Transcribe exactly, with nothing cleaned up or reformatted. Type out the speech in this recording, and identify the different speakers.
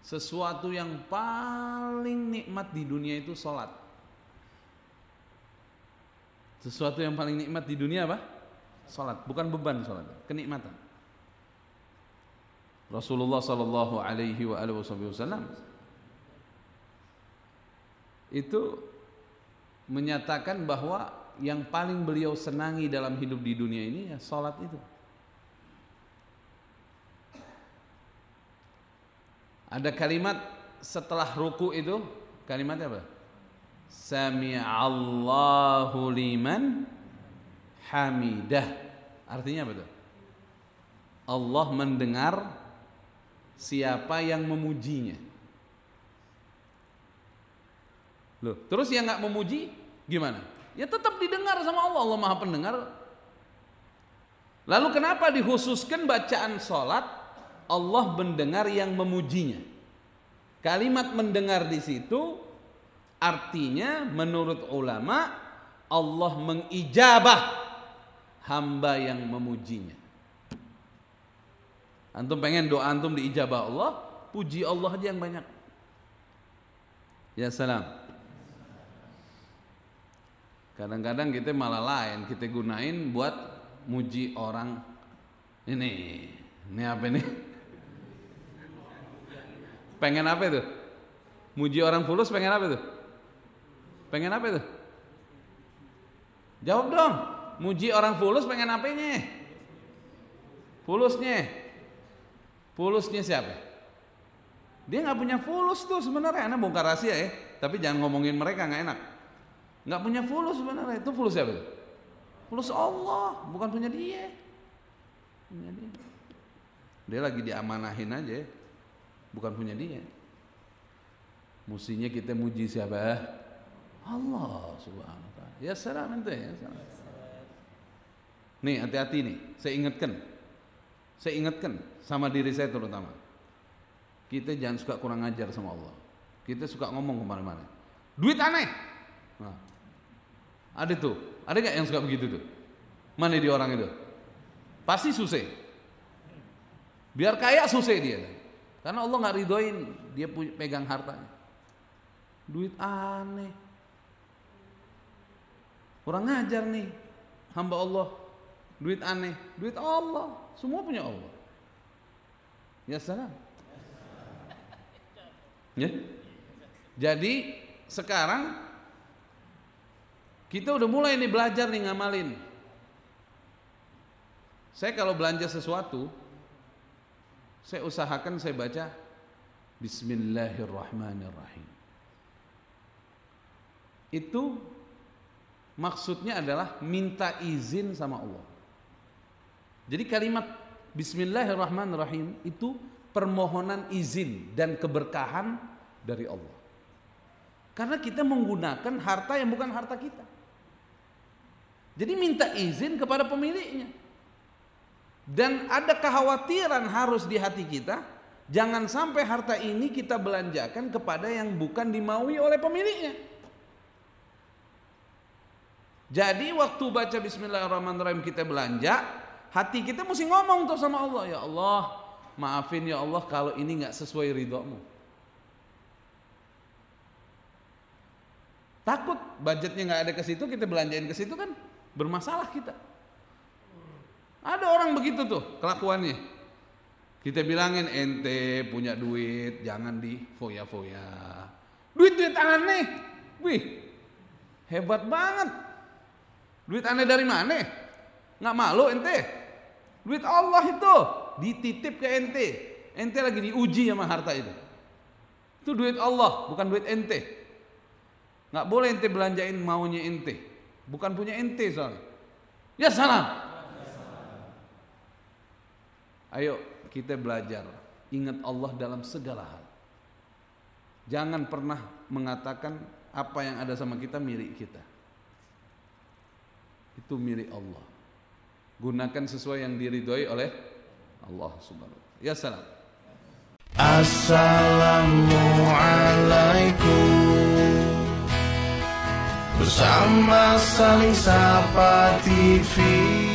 Speaker 1: sesuatu yang paling nikmat di dunia itu sholat. Sesuatu yang paling nikmat di dunia apa? Sholat, bukan beban sholat, kenikmatan. Rasulullah Sallallahu Alaihi Wasallam itu menyatakan bahwa yang paling beliau senangi dalam hidup di dunia ini ya sholat itu. Ada kalimat setelah ruku itu, kalimatnya apa? Sami'allahu liman hamidah. Artinya apa itu? Allah mendengar siapa yang memujinya. Loh, terus yang nggak memuji gimana? Ya tetap didengar sama Allah. Allah Maha Pendengar. Lalu kenapa dikhususkan bacaan sholat? Allah mendengar yang memujinya. Kalimat mendengar di situ artinya menurut ulama Allah mengijabah hamba yang memujinya. Antum pengen doa antum diijabah Allah, puji Allah aja yang banyak. Ya salam. Kadang-kadang kita malah lain, kita gunain buat muji orang. Ini, ini apa ini? Pengen apa itu? Muji orang fulus pengen apa itu? Pengen apa itu? Jawab dong. Muji orang fulus pengen apanya? Fulusnya. Fulusnya siapa? Dia nggak punya fulus tuh sebenarnya. Anak bongkar rahasia ya. Tapi jangan ngomongin mereka, nggak enak. Nggak punya fulus sebenarnya. Itu fulus siapa itu? Fulus Allah, bukan punya dia. Punya dia. Dia lagi diamanahin aja. Bukan punya dia. Mestinya kita muji siapa? Allah Subhanahu wa taala. Ya salam ente ya. Salam. Nih hati-hati nih, saya ingatkan. Saya ingatkan sama diri saya terutama. Kita jangan suka kurang ajar sama Allah. Kita suka ngomong kemana-mana. Duit aneh. Nah, ada tuh, ada nggak yang suka begitu tuh? Mana di orang itu? Pasti susah. Biar kaya susah dia. Karena Allah nggak ridhoin dia pegang hartanya. Duit aneh. Kurang ajar nih hamba Allah. Duit aneh, duit Allah. Semua punya Allah. Ya salam. Ya. Jadi sekarang kita udah mulai nih belajar nih ngamalin. Saya kalau belanja sesuatu, saya usahakan saya baca Bismillahirrahmanirrahim. Itu maksudnya adalah minta izin sama Allah. Jadi kalimat Bismillahirrahmanirrahim itu permohonan izin dan keberkahan dari Allah. Karena kita menggunakan harta yang bukan harta kita. Jadi minta izin kepada pemiliknya. Dan ada kekhawatiran harus di hati kita, jangan sampai harta ini kita belanjakan kepada yang bukan dimaui oleh pemiliknya. Jadi waktu baca Bismillahirrahmanirrahim kita belanja, hati kita mesti ngomong tuh sama Allah, ya Allah, maafin ya Allah kalau ini nggak sesuai ridhomu. Takut budgetnya nggak ada ke situ, kita belanjain ke situ kan bermasalah kita. Ada orang begitu tuh kelakuannya. Kita bilangin ente punya duit, jangan di foya-foya. Duit-duit aneh, wih hebat banget. Duit aneh dari mana? Nggak malu ente? Duit Allah itu dititip ke ente. Ente lagi diuji sama harta itu. Itu duit Allah, bukan duit ente. Nggak boleh ente belanjain maunya ente, bukan punya ente soalnya. Ya salam. Ayo kita belajar, ingat Allah dalam segala hal. Jangan pernah mengatakan apa yang ada sama kita milik kita. Itu milik Allah. Gunakan sesuai yang diridhoi oleh Allah Subhanahu wa taala. Ya salam.
Speaker 2: Assalamualaikum. Bersama Saling Sapa T V.